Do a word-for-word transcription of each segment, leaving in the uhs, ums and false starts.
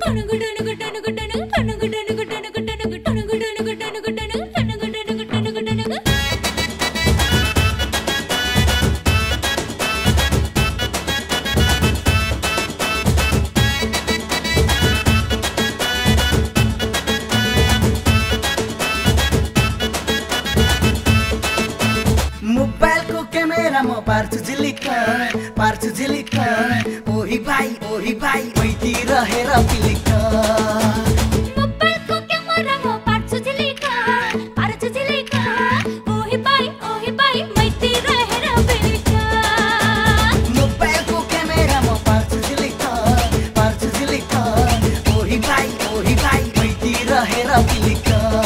मोबाइलको क्यामेरामा पार्छु झिलिक पार्छु झिलिक ओही भाइ ओही भाइ मैतिर हेर पिलिक मोबाइलको क्यामेरामा पार्छु झिलिक पार्छु झिलिक ओही भाइ ओही भाइ मैतिर हेर पिलिक मोबाइलको क्यामेरामा पार्छु झिलिक पार्छु झिलिक ओही भाइ ओही भाइ मैतिर हेर पिलिक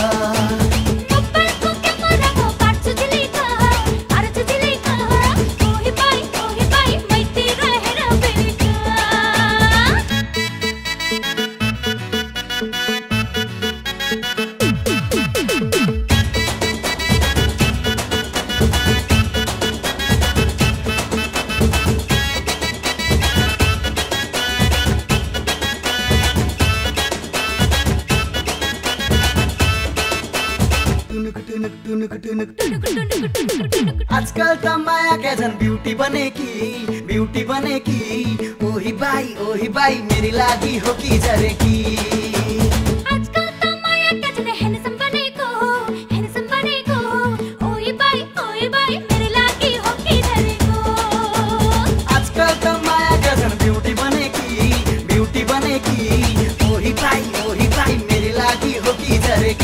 आजकल त माया क्या झन् ब्यूटी बनेकी ब्यूटी बनेकी ओही भाइ ओही भाइ मेरी लागि हो कि झरेकी आजकल त माया क्या झन् हैंडसम बनेको हैंडसम बनेको ओही भाइ ओही भाइ मेरी लागि हो कि झरेको आजकल त माया क्या झन् ब्यूटी बनेकी ब्यूटी बनेकी ओही भाइ ओही भाइ मेरी लागि हो कि झरेकी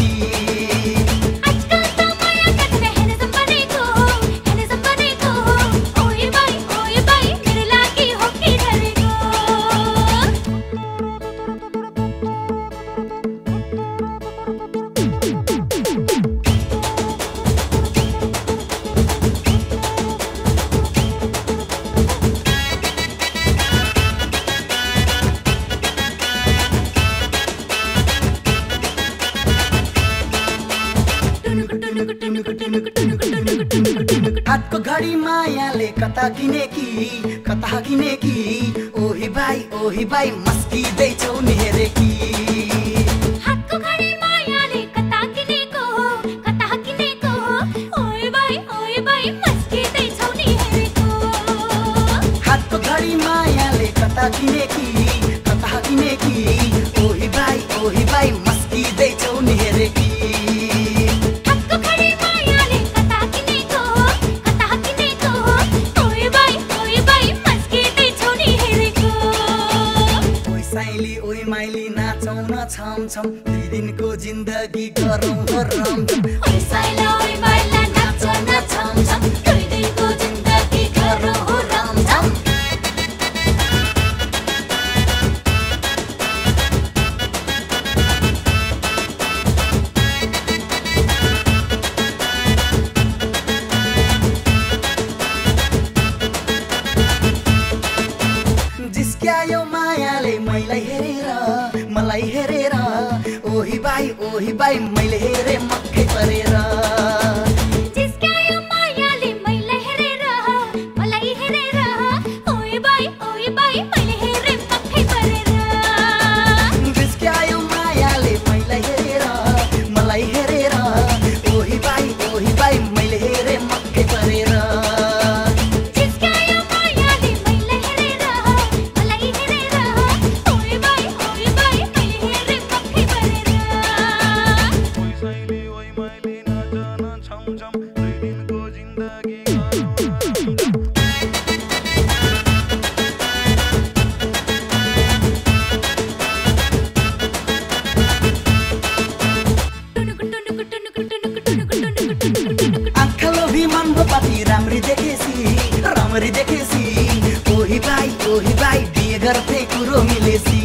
हातको घडी मायाले कता किनेकी कता किनेकी ओही भाइ ओही भाइ मस्किँदैछौ नि हेरेकी हातको घडी मायाले कता किनेको कता किनेको ओही भाइ ओही भाइ मस्किँदैछौ नि हेरेको हातको घडी मायाले कता किनेकी कता किनेकी ओही भाइ ओही भाइ मस्किँदैछौ नि हेरेकी छम छम दुई दिनको जिन्दगी गरौँ हो रमझम ओइ साइला ओइ बाइला नाचो न छम छम दुई दिनको जिन्दगी गरौँ हो रमझम जिस्क्यायो मायाले मैलाई हेरेर मलाई हेरेर ओही भाइ ओही भाइ मैले हेरे मक्कै परेर जिस्क्यायो मायाले मैले हेरेर मलाई हेरेर ओही भाइ ओही भाइ मैले हेरे मक्कै परेर जिस्क्यायो मायाले मैले हेरेर मलाई हेरेर ओही भाइ ओही भाइ मैले हेरे मक्कै परेर पाती राम्री देखेसी राम्री देखेसी ओही भाइ ओही भाइ बिहे गर्थे कुरो मिलेसी